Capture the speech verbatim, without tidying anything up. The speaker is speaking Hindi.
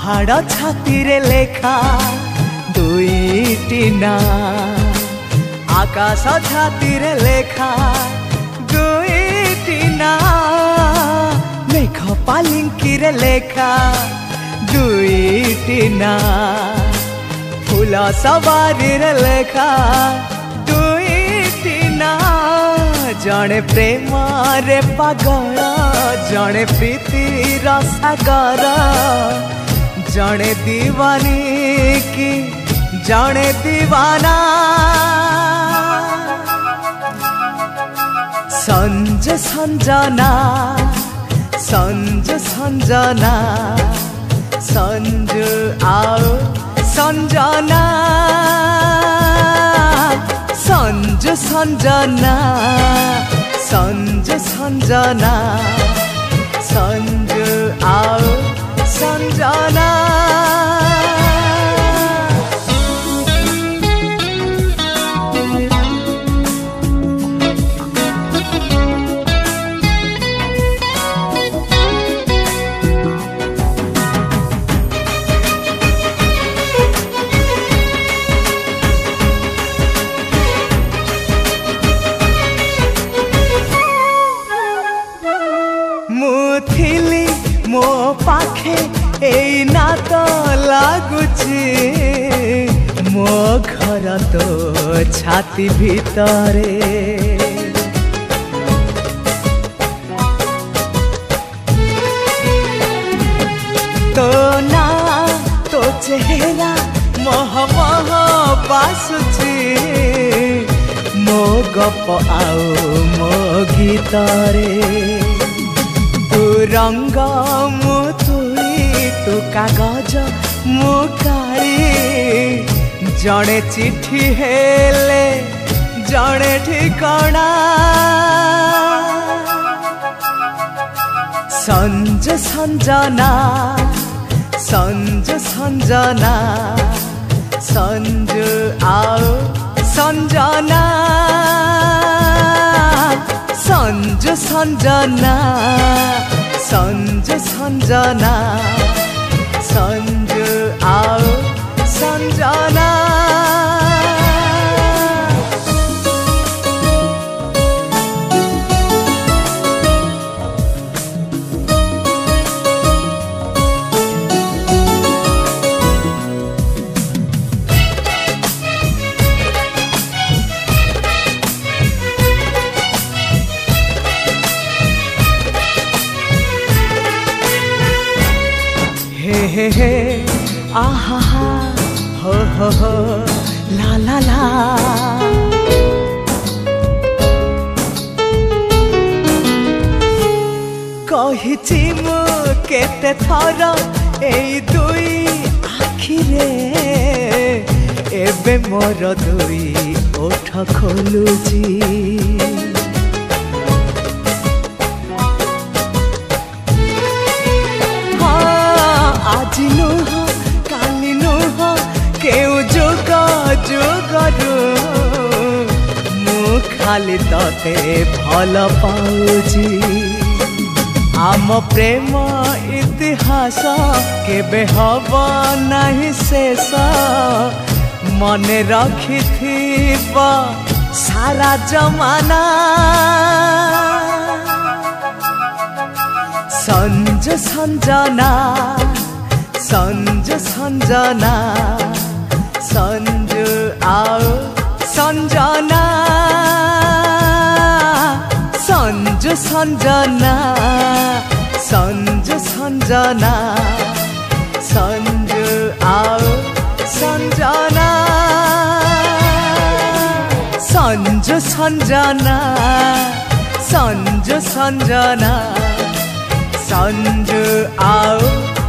पहाड़ छाती रे लेखा दुईटी ना आकाश छाती रे लेखा दुईटी ना मेघ पालिंकी रे लेखा दुईटी ना फूल सवारी रे लेखा दुईटी ना जड़े प्रेम रे पागल जड़े प्रीतिर सागर जड़े दीवानी की जड़े दीवाना संज संजना संज संजना संज आओ संजना संज संजना संज संजना संज आओ संजना मुथिली मो पाखे एई ना तो लागुची मो घर तो छाती भीतरे तो ना तो चेहरा मोह मोह बासुची मो गप आओ मो गीतरे तू रंग मु तुली तू कागज मु काली जड़े चिट्ठी हेले जड़े ठिकाना संज संजना संज संजना संज आओ संजना संज संजना संज संजना संज आओ संजना हे हे आहा हो हो हो ला ला ला कहिची मु केते थर एई दुई आखिरे एबे मोर दुई ओठ खोलुची आज नुह काली नुह केउ जोग जोगरु मु खाली तते भल पाउची आम प्रेम इतिहास केबे हब नाही शेष मने रखिथिब सारा जमाना संज संजना संज संजना संज आओ संजना संज संजना संज संजना संज आओ संजना संज संजना संज संजना संज आओ